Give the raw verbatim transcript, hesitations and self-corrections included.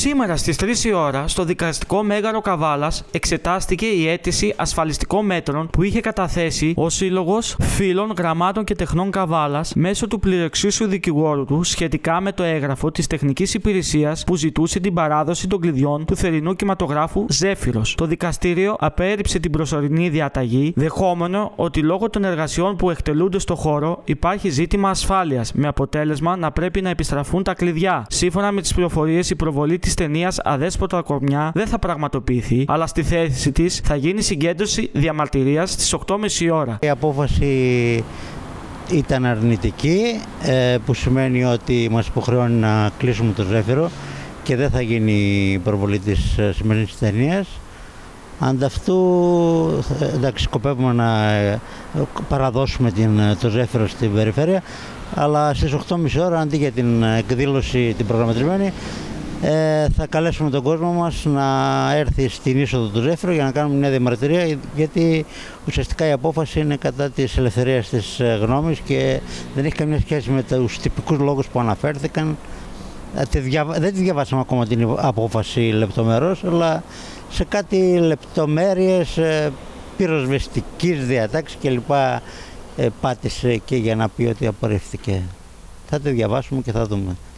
Σήμερα στις τρεις η ώρα, στο δικαστικό μέγαρο Καβάλας, εξετάστηκε η αίτηση ασφαλιστικών μέτρων που είχε καταθέσει ο Σύλλογος Φίλων Γραμμάτων και Τεχνών Καβάλας μέσω του πληροεξήσιου δικηγόρου του σχετικά με το έγγραφο της τεχνικής υπηρεσίας που ζητούσε την παράδοση των κλειδιών του θερινού κινηματογράφου Ζέφυρος. Το δικαστήριο απέρριψε την προσωρινή διαταγή, δεχόμενο ότι λόγω των εργασιών που εκτελούνται στο χώρο υπάρχει ζήτημα ασφάλειας, με αποτέλεσμα να πρέπει να επιστραφούν τα κλειδιά. Σύμφωνα με τις πληροφορίες, η προβολή της ταινίας Αδέσποτα Κορμιά δεν θα πραγματοποιηθεί, αλλά στη θέση της θα γίνει συγκέντρωση διαμαρτυρίας στις οκτώ και μισή ώρα. Η απόφαση ήταν αρνητική, που σημαίνει ότι μας υποχρεώνει να κλείσουμε το Ζέφυρο και δεν θα γίνει η προβολή της σημερινής ταινίας. Ανταυτού, εντάξει, σκοπεύουμε να παραδώσουμε την, το Ζέφυρο στην περιφέρεια, αλλά στις οκτώ και μισή ώρα, αντί για την εκδήλωση την προγραμματισμένη, ε, θα καλέσουμε τον κόσμο μας να έρθει στην είσοδο του Ζέφυρο για να κάνουμε μια διαμαρτυρία, γιατί ουσιαστικά η απόφαση είναι κατά της ελευθερίας της γνώμης και δεν έχει καμία σχέση με τους τυπικούς λόγους που αναφέρθηκαν. Δεν τη διαβάσαμε ακόμα την απόφαση λεπτομερώς, αλλά σε κάτι λεπτομέρειες πυροσβεστικής διατάξης κλπ. Πάτησε και για να πει ότι απορρίφθηκε. Θα τη διαβάσουμε και θα δούμε.